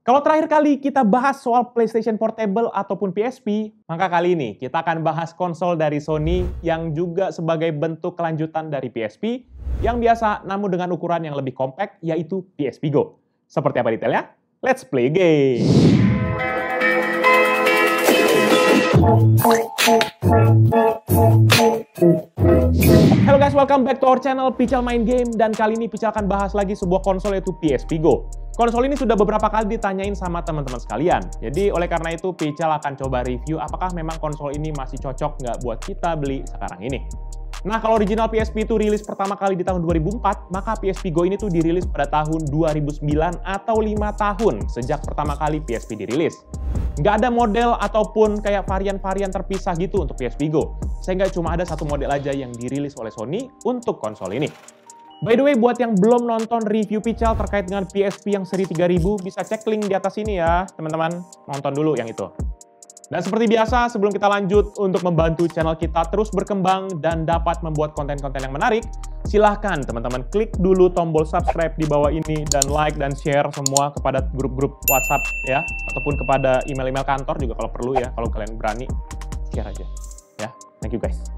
Kalau terakhir kali kita bahas soal PlayStation Portable ataupun PSP, maka kali ini kita akan bahas konsol dari Sony yang juga sebagai bentuk kelanjutan dari PSP yang biasa namun dengan ukuran yang lebih compact, yaitu PSP Go. Seperti apa detailnya? Let's play game! Halo guys, welcome back to our channel Pical Main Game. Dan kali ini Pical akan bahas lagi sebuah konsol, yaitu PSP Go. Konsol ini sudah beberapa kali ditanyain sama teman-teman sekalian. Jadi oleh karena itu Pical akan coba review apakah memang konsol ini masih cocok nggak buat kita beli sekarang ini. Nah, kalau original PSP itu rilis pertama kali di tahun 2004, maka PSP Go ini tuh dirilis pada tahun 2009 atau 5 tahun sejak pertama kali PSP dirilis. Nggak ada model ataupun kayak varian-varian terpisah gitu untuk PSP Go, sehingga cuma ada satu model aja yang dirilis oleh Sony untuk konsol ini. By the way, buat yang belum nonton review Pical terkait dengan PSP yang seri 3000, bisa cek link di atas sini ya, teman-teman. Nonton dulu yang itu. Dan seperti biasa, sebelum kita lanjut untuk membantu channel kita terus berkembang dan dapat membuat konten-konten yang menarik, silahkan teman-teman klik dulu tombol subscribe di bawah ini dan like dan share semua kepada grup-grup WhatsApp ya, ataupun kepada email-email kantor juga kalau perlu ya, kalau kalian berani share aja ya. Thank you guys.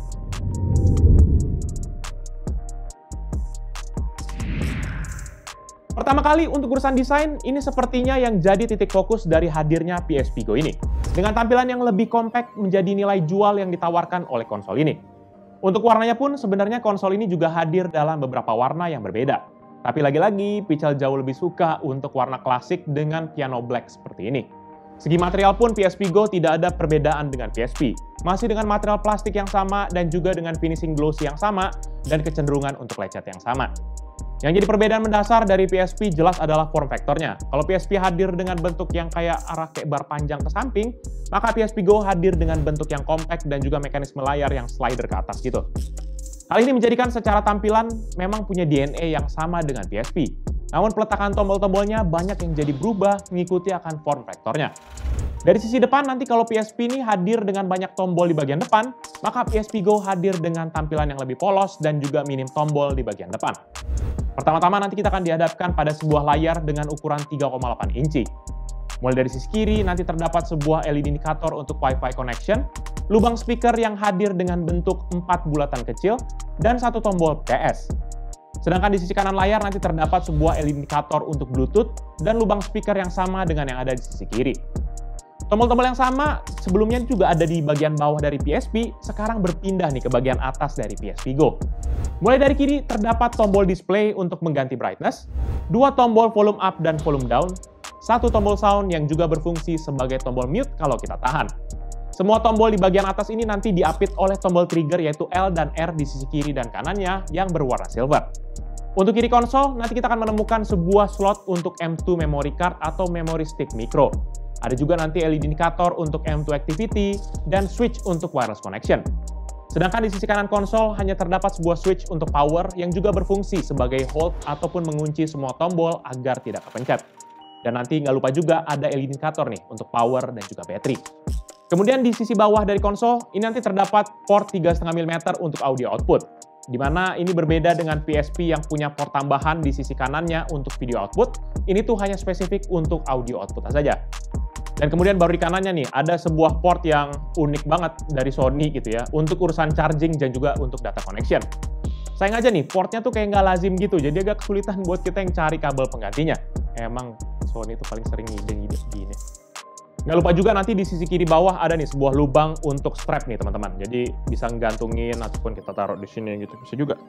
Pertama kali untuk urusan desain, ini sepertinya yang jadi titik fokus dari hadirnya PSP Go ini. Dengan tampilan yang lebih compact menjadi nilai jual yang ditawarkan oleh konsol ini. Untuk warnanya pun sebenarnya konsol ini juga hadir dalam beberapa warna yang berbeda. Tapi lagi-lagi, Pical jauh lebih suka untuk warna klasik dengan piano black seperti ini. Segi material pun PSP Go tidak ada perbedaan dengan PSP. Masih dengan material plastik yang sama dan juga dengan finishing glossy yang sama dan kecenderungan untuk lecet yang sama. Yang jadi perbedaan mendasar dari PSP jelas adalah form factor-nya. Kalau PSP hadir dengan bentuk yang kayak arah kayak bar panjang ke samping, maka PSP Go hadir dengan bentuk yang compact dan juga mekanisme layar yang slider ke atas gitu. Hal ini menjadikan secara tampilan memang punya DNA yang sama dengan PSP. Namun peletakan tombol-tombolnya banyak yang jadi berubah mengikuti akan form factor-nya. Dari sisi depan nanti kalau PSP ini hadir dengan banyak tombol di bagian depan, maka PSP Go hadir dengan tampilan yang lebih polos dan juga minim tombol di bagian depan. Pertama-tama nanti kita akan dihadapkan pada sebuah layar dengan ukuran 3,8 inci. Mulai dari sisi kiri nanti terdapat sebuah LED indikator untuk Wi-Fi connection, lubang speaker yang hadir dengan bentuk 4 bulatan kecil, dan satu tombol PS. Sedangkan di sisi kanan layar nanti terdapat sebuah LED indikator untuk Bluetooth dan lubang speaker yang sama dengan yang ada di sisi kiri. Tombol-tombol yang sama sebelumnya juga ada di bagian bawah dari PSP, sekarang berpindah nih ke bagian atas dari PSP Go. Mulai dari kiri terdapat tombol display untuk mengganti brightness, dua tombol volume up dan volume down, satu tombol sound yang juga berfungsi sebagai tombol mute kalau kita tahan. Semua tombol di bagian atas ini nanti diapit oleh tombol trigger yaitu L dan R di sisi kiri dan kanannya yang berwarna silver. Untuk kiri konsol, nanti kita akan menemukan sebuah slot untuk M2 memory card atau memory stick micro. Ada juga nanti LED indikator untuk M2 activity dan switch untuk wireless connection. Sedangkan di sisi kanan konsol hanya terdapat sebuah switch untuk power yang juga berfungsi sebagai hold ataupun mengunci semua tombol agar tidak kepencet. Dan nanti nggak lupa juga ada LED indikator nih untuk power dan juga baterai. Kemudian di sisi bawah dari konsol, ini nanti terdapat port 3,5 mm untuk audio output. Di mana ini berbeda dengan PSP yang punya port tambahan di sisi kanannya untuk video output, ini tuh hanya spesifik untuk audio output saja. Dan kemudian baru di kanannya nih, ada sebuah port yang unik banget dari Sony gitu ya, untuk urusan charging dan juga untuk data connection. Sayang aja nih, portnya tuh kayak nggak lazim gitu, jadi agak kesulitan buat kita yang cari kabel penggantinya. Emang Sony tuh paling sering ngide-ngide gini. Nggak lupa juga nanti di sisi kiri bawah ada nih sebuah lubang untuk strap nih teman-teman. Jadi bisa gantungin ataupun kita taruh di sini gitu, bisa juga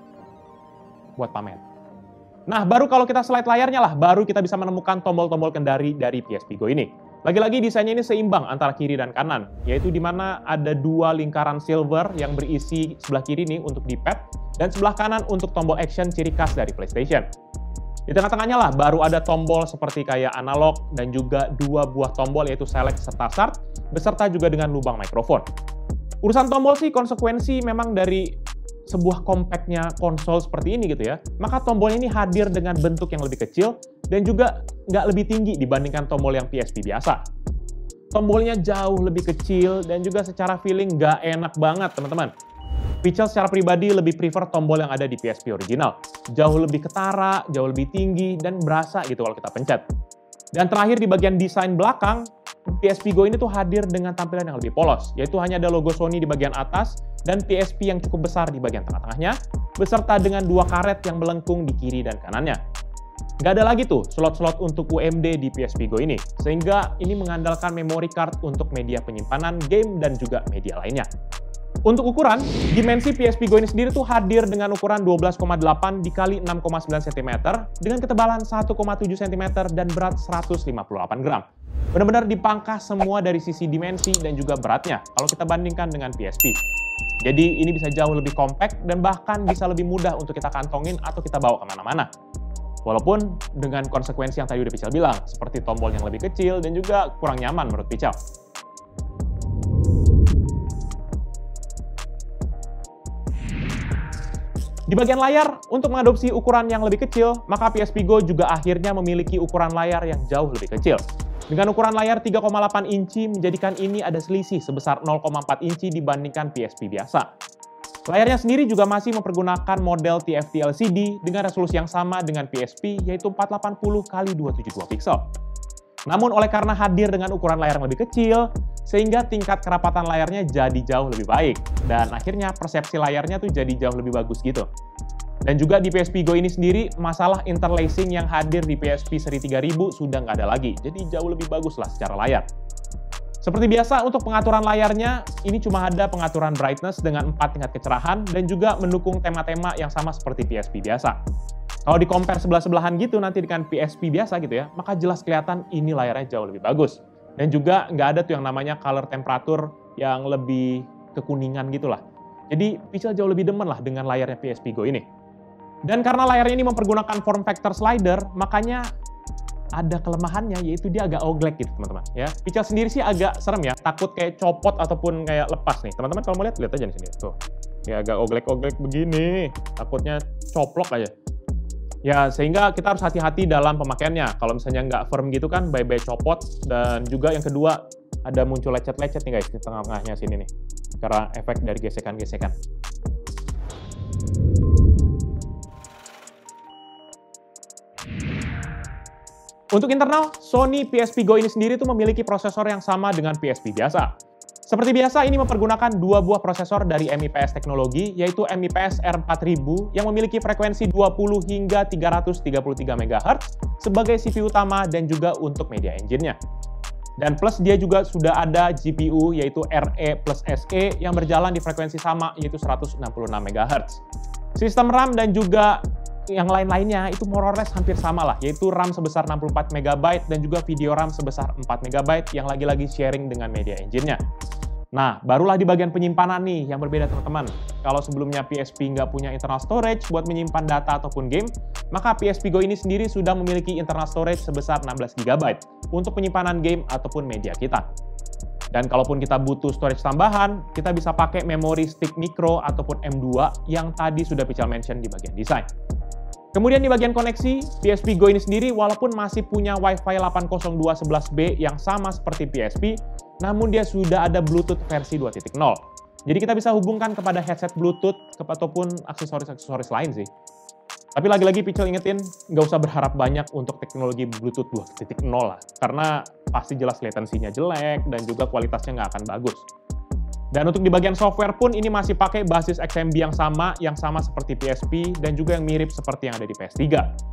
buat pamer. Nah, baru kalau kita slide layarnya lah, baru kita bisa menemukan tombol-tombol kendari dari PSP Go ini. Lagi-lagi desainnya ini seimbang antara kiri dan kanan, yaitu di mana ada dua lingkaran silver yang berisi sebelah kiri nih untuk D-pad, dan sebelah kanan untuk tombol action ciri khas dari PlayStation. Di tengah-tengahnya lah baru ada tombol seperti kayak analog dan juga dua buah tombol yaitu select serta start, beserta juga dengan lubang mikrofon. Urusan tombol sih konsekuensi memang dari sebuah compactnya konsol seperti ini gitu ya, maka tombolnya ini hadir dengan bentuk yang lebih kecil dan juga nggak lebih tinggi dibandingkan tombol yang PSP biasa. Tombolnya jauh lebih kecil dan juga secara feeling nggak enak banget teman-teman. Pical secara pribadi lebih prefer tombol yang ada di PSP original. Jauh lebih ketara, jauh lebih tinggi, dan berasa gitu kalau kita pencet. Dan terakhir di bagian desain belakang, PSP Go ini tuh hadir dengan tampilan yang lebih polos, yaitu hanya ada logo Sony di bagian atas dan PSP yang cukup besar di bagian tengah-tengahnya, beserta dengan 2 karet yang melengkung di kiri dan kanannya. Nggak ada lagi tuh slot-slot untuk UMD di PSP Go ini, sehingga ini mengandalkan memory card untuk media penyimpanan game dan juga media lainnya. Untuk ukuran, dimensi PSP Go ini sendiri tuh hadir dengan ukuran 12,8 dikali 6,9 cm dengan ketebalan 1,7 cm dan berat 158 gram. Benar-benar dipangkas semua dari sisi dimensi dan juga beratnya kalau kita bandingkan dengan PSP. Jadi ini bisa jauh lebih compact dan bahkan bisa lebih mudah untuk kita kantongin atau kita bawa kemana-mana. Walaupun dengan konsekuensi yang tadi udah Pichel bilang, seperti tombol yang lebih kecil dan juga kurang nyaman menurut Pichel. Di bagian layar, untuk mengadopsi ukuran yang lebih kecil, maka PSP Go juga akhirnya memiliki ukuran layar yang jauh lebih kecil. Dengan ukuran layar 3,8 inci menjadikan ini ada selisih sebesar 0,4 inci dibandingkan PSP biasa. Layarnya sendiri juga masih mempergunakan model TFT LCD dengan resolusi yang sama dengan PSP, yaitu 480x272 pixel. Namun oleh karena hadir dengan ukuran layar yang lebih kecil, sehingga tingkat kerapatan layarnya jadi jauh lebih baik. Dan akhirnya persepsi layarnya tuh jadi jauh lebih bagus gitu. Dan juga di PSP Go ini sendiri, masalah interlacing yang hadir di PSP seri 3000 sudah nggak ada lagi. Jadi jauh lebih bagus lah secara layar. Seperti biasa untuk pengaturan layarnya, ini cuma ada pengaturan brightness dengan 4 tingkat kecerahan dan juga mendukung tema-tema yang sama seperti PSP biasa. Kalau di-compare sebelah-sebelahan gitu nanti dengan PSP biasa gitu ya, maka jelas kelihatan ini layarnya jauh lebih bagus. Dan juga nggak ada tuh yang namanya color temperatur yang lebih kekuningan gitu lah. Jadi Pichel jauh lebih demen lah dengan layarnya PSP Go ini. Dan karena layarnya ini mempergunakan form factor slider, makanya ada kelemahannya, yaitu dia agak oglek gitu teman-teman ya. Pichel sendiri sih agak serem ya, takut kayak copot ataupun kayak lepas nih. Teman-teman kalau mau lihat aja di sini tuh. Ya agak oglek-oglek begini, takutnya coplok aja. Ya, sehingga kita harus hati-hati dalam pemakaiannya. Kalau misalnya nggak firm gitu kan, bye-bye copot. Dan juga yang kedua, ada muncul lecet-lecet nih guys, di tengah-tengahnya sini nih. Karena efek dari gesekan-gesekan. Untuk internal, Sony PSP Go ini sendiri tuh memiliki prosesor yang sama dengan PSP biasa. Seperti biasa, ini mempergunakan 2 buah prosesor dari MIPS Teknologi, yaitu MIPS R4000 yang memiliki frekuensi 20 hingga 333 MHz sebagai CPU utama dan juga untuk media engine-nya. Dan plus dia juga sudah ada GPU yaitu RE plus SE yang berjalan di frekuensi sama yaitu 166 MHz. Sistem RAM dan juga yang lain-lainnya itu more or less hampir sama lah, yaitu RAM sebesar 64 MB dan juga video RAM sebesar 4 MB yang lagi-lagi sharing dengan media engine-nya. Nah, barulah di bagian penyimpanan nih yang berbeda teman-teman. Kalau sebelumnya PSP nggak punya internal storage buat menyimpan data ataupun game, maka PSP Go ini sendiri sudah memiliki internal storage sebesar 16 GB untuk penyimpanan game ataupun media kita. Dan kalaupun kita butuh storage tambahan, kita bisa pakai memori stick micro ataupun M2 yang tadi sudah Pichel mention di bagian desain. Kemudian di bagian koneksi, PSP Go ini sendiri walaupun masih punya Wi-Fi 802.11b yang sama seperti PSP, namun dia sudah ada Bluetooth versi 2.0. Jadi kita bisa hubungkan kepada headset Bluetooth ataupun aksesoris-aksesoris lain sih. Tapi lagi-lagi Pichel ingetin, nggak usah berharap banyak untuk teknologi Bluetooth 2.0 lah, karena pasti jelas latensinya jelek dan juga kualitasnya nggak akan bagus. Dan untuk di bagian software pun ini masih pakai basis XMB yang sama seperti PSP dan juga yang mirip seperti yang ada di PS3.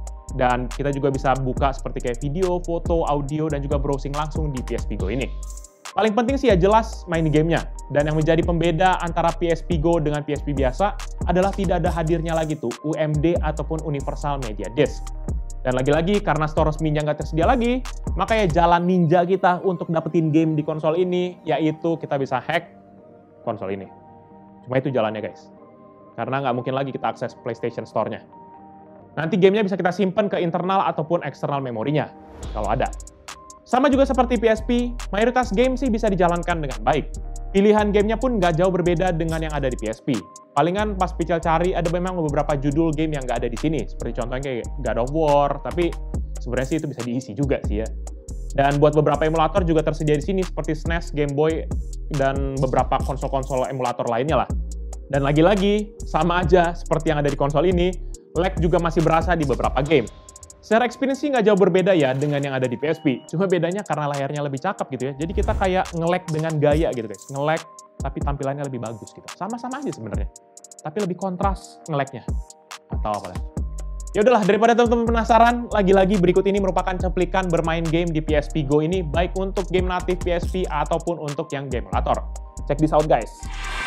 Dan kita juga bisa buka seperti kayak video, foto, audio, dan juga browsing langsung di PSP Go ini. Paling penting sih ya jelas main gamenya. Dan yang menjadi pembeda antara PSP Go dengan PSP biasa adalah tidak ada hadirnya lagi tuh UMD ataupun Universal Media Disk. Dan lagi-lagi karena store resminya nggak tersedia lagi, maka ya jalan ninja kita untuk dapetin game di konsol ini yaitu kita bisa hack konsol ini. Cuma itu jalannya guys. Karena nggak mungkin lagi kita akses PlayStation Store-nya. Nanti gamenya bisa kita simpan ke internal ataupun eksternal memorinya, kalau ada. Sama juga seperti PSP, mayoritas game sih bisa dijalankan dengan baik. Pilihan gamenya pun nggak jauh berbeda dengan yang ada di PSP. Palingan pas Pichel cari ada memang beberapa judul game yang nggak ada di sini, seperti contohnya kayak God of War, tapi sebenarnya sih itu bisa diisi juga sih ya. Dan buat beberapa emulator juga tersedia di sini seperti SNES, Game Boy, dan beberapa konsol-konsol emulator lainnya lah. Dan lagi-lagi, sama aja seperti yang ada di konsol ini, lag juga masih berasa di beberapa game. Secara experience sih nggak jauh berbeda ya dengan yang ada di PSP. Cuma bedanya karena layarnya lebih cakep gitu ya. Jadi kita kayak nge-lag dengan gaya gitu guys. Nge-lag tapi tampilannya lebih bagus gitu. Sama-sama aja sebenarnya. Tapi lebih kontras nge-lag-nya. Atau apa lagi. Ya udahlah, daripada teman-teman penasaran, lagi-lagi berikut ini merupakan cuplikan bermain game di PSP Go ini, baik untuk game natif PSP ataupun untuk yang game emulator. Check this out guys.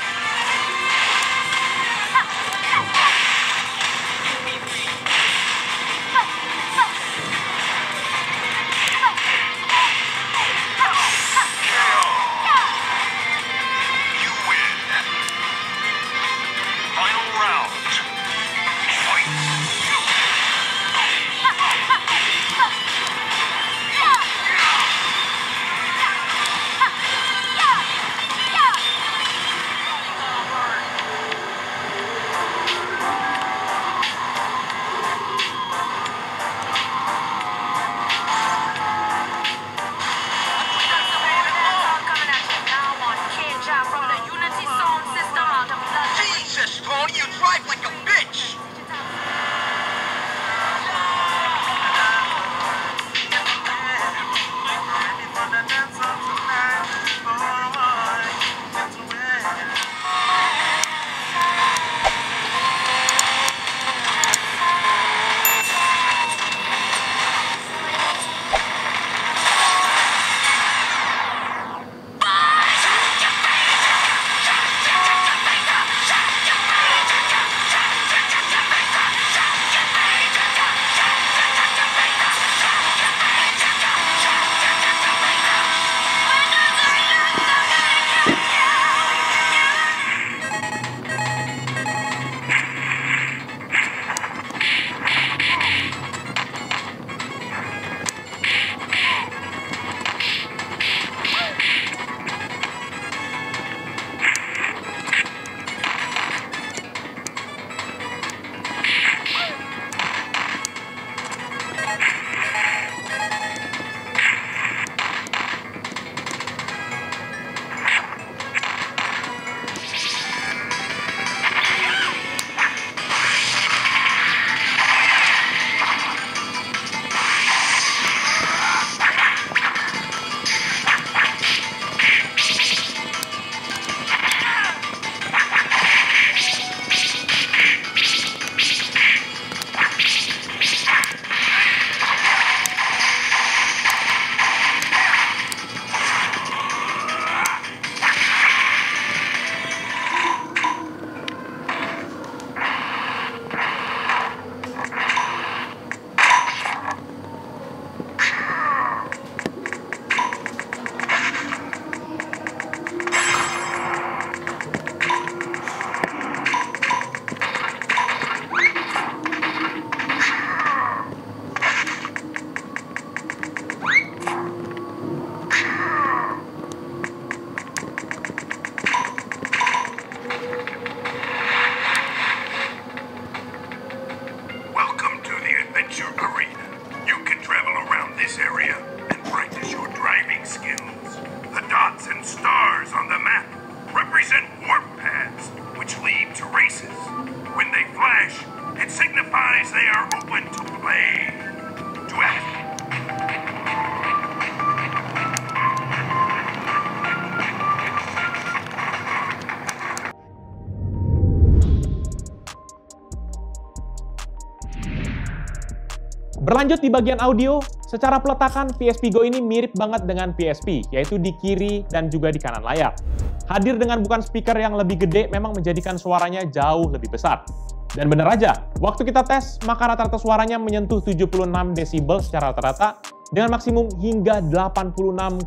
Berlanjut di bagian audio, secara peletakan PSP Go ini mirip banget dengan PSP, yaitu di kiri dan juga di kanan layar. Hadir dengan bukan speaker yang lebih gede memang menjadikan suaranya jauh lebih besar. Dan bener aja, waktu kita tes, maka rata-rata suaranya menyentuh 76 desibel secara rata-rata, dengan maksimum hingga 86,4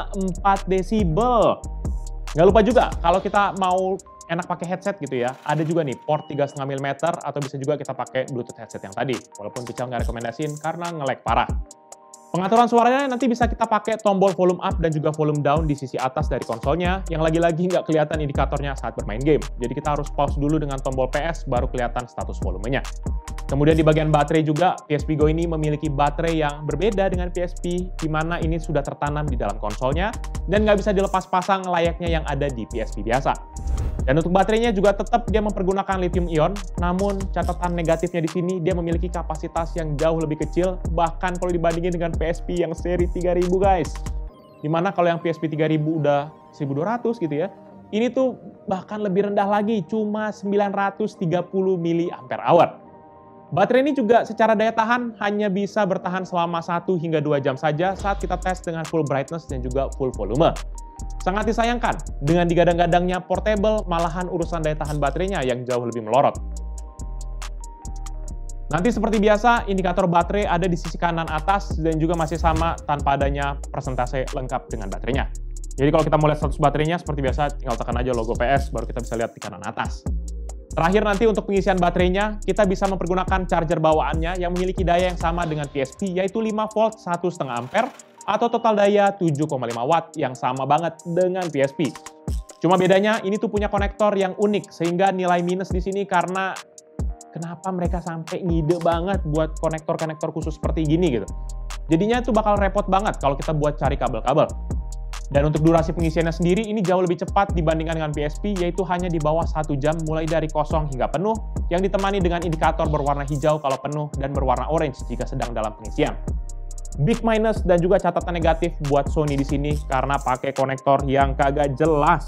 desibel. Nggak lupa juga, kalau kita mau enak pakai headset gitu ya, ada juga nih port 3,5 mm atau bisa juga kita pakai Bluetooth headset yang tadi. Walaupun Pical nggak rekomendasiin karena nge-lag parah. Pengaturan suaranya nanti bisa kita pakai tombol volume up dan juga volume down di sisi atas dari konsolnya, yang lagi-lagi nggak kelihatan indikatornya saat bermain game. Jadi kita harus pause dulu dengan tombol PS, baru kelihatan status volumenya. Kemudian di bagian baterai juga, PSP Go ini memiliki baterai yang berbeda dengan PSP, di mana ini sudah tertanam di dalam konsolnya, dan nggak bisa dilepas pasang layaknya yang ada di PSP biasa. Dan untuk baterainya juga tetap dia mempergunakan lithium ion, namun catatan negatifnya di sini dia memiliki kapasitas yang jauh lebih kecil, bahkan kalau dibandingin dengan PSP yang seri 3000 guys. Dimana kalau yang PSP 3000 udah 1200 gitu ya, ini tuh bahkan lebih rendah lagi, cuma 930 mAh. Baterai ini juga secara daya tahan hanya bisa bertahan selama 1 hingga 2 jam saja saat kita tes dengan full brightness dan juga full volume. Sangat disayangkan, dengan digadang-gadangnya portable, malahan urusan daya tahan baterainya yang jauh lebih melorot. Nanti seperti biasa, indikator baterai ada di sisi kanan atas dan juga masih sama tanpa adanya persentase lengkap dengan baterainya. Jadi kalau kita mau lihat status baterainya, seperti biasa tinggal tekan aja logo PS, baru kita bisa lihat di kanan atas. Terakhir nanti untuk pengisian baterainya, kita bisa mempergunakan charger bawaannya yang memiliki daya yang sama dengan PSP, yaitu 5 volt 1,5 ampere, atau total daya 7,5 watt yang sama banget dengan PSP. Cuma bedanya ini tuh punya konektor yang unik, sehingga nilai minus di sini karena kenapa mereka sampai ngide banget buat konektor-konektor khusus seperti gini gitu. Jadinya itu bakal repot banget kalau kita buat cari kabel-kabel. Dan untuk durasi pengisiannya sendiri ini jauh lebih cepat dibandingkan dengan PSP, yaitu hanya di bawah 1 jam mulai dari kosong hingga penuh, yang ditemani dengan indikator berwarna hijau kalau penuh dan berwarna orange jika sedang dalam pengisian. Big minus dan juga catatan negatif buat Sony di sini karena pakai konektor yang kagak jelas.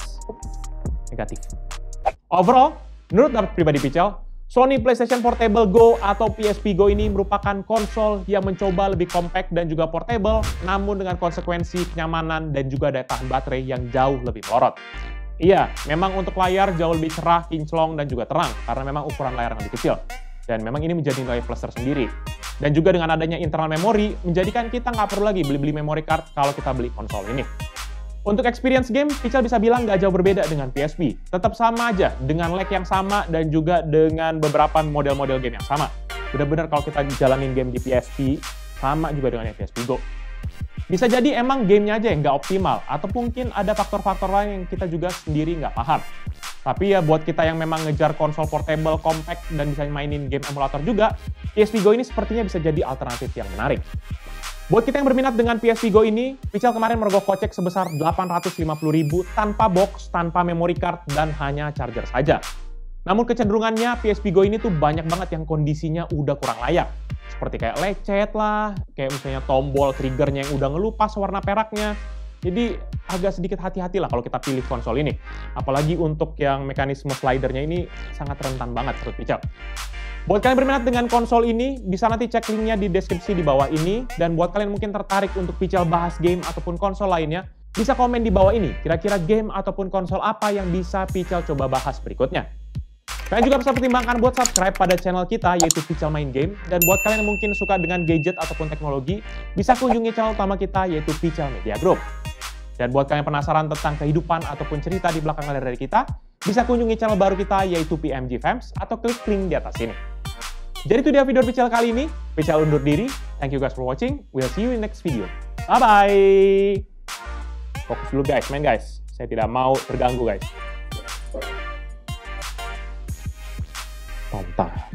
Negatif. Overall, menurut pendapat pribadi Pichel, Sony PlayStation Portable Go atau PSP Go ini merupakan konsol yang mencoba lebih compact dan juga portable, namun dengan konsekuensi kenyamanan dan juga daya tahan baterai yang jauh lebih melorot. Iya, memang untuk layar jauh lebih cerah, kinclong, dan juga terang, karena memang ukuran layar yang lebih kecil. Dan memang ini menjadi nilai plus tersendiri. Dan juga dengan adanya internal memory, menjadikan kita nggak perlu lagi beli-beli memory card kalau kita beli konsol ini. Untuk experience game, Pichel bisa bilang nggak jauh berbeda dengan PSP. Tetap sama aja, dengan lag yang sama dan juga dengan beberapa model-model game yang sama. Benar-benar kalau kita jalanin game di PSP, sama juga dengan PSP Go. Bisa jadi emang gamenya aja yang nggak optimal, atau mungkin ada faktor-faktor lain yang kita juga sendiri nggak paham. Tapi ya buat kita yang memang ngejar konsol portable, compact, dan bisa mainin game emulator juga, PSP Go ini sepertinya bisa jadi alternatif yang menarik. Buat kita yang berminat dengan PSP Go ini, Pichel kemarin merogoh kocek sebesar 850.000 tanpa box, tanpa memory card, dan hanya charger saja. Namun kecenderungannya PSP Go ini tuh banyak banget yang kondisinya udah kurang layak. Seperti kayak lecet lah, kayak misalnya tombol triggernya yang udah ngelupas warna peraknya. Jadi agak sedikit hati-hati lah kalau kita pilih konsol ini. Apalagi untuk yang mekanisme slidernya ini sangat rentan banget menurut Pichel. Buat kalian berminat dengan konsol ini, bisa nanti cek linknya di deskripsi di bawah ini. Dan buat kalian mungkin tertarik untuk Pichel bahas game ataupun konsol lainnya, bisa komen di bawah ini. Kira-kira game ataupun konsol apa yang bisa Pichel coba bahas berikutnya. Kalian juga bisa pertimbangkan buat subscribe pada channel kita, yaitu Pichel Main Game. Dan buat kalian yang mungkin suka dengan gadget ataupun teknologi, bisa kunjungi channel utama kita, yaitu Pichel Media Group. Dan buat kalian penasaran tentang kehidupan ataupun cerita di belakang layar dari kita, bisa kunjungi channel baru kita, yaitu PMG Fams, atau klik link di atas ini. Jadi itu dia video Pichel kali ini. Pichel undur diri. Thank you guys for watching. We'll see you in next video. Bye-bye. Fokus dulu guys, main guys. Saya tidak mau terganggu guys. Tonton.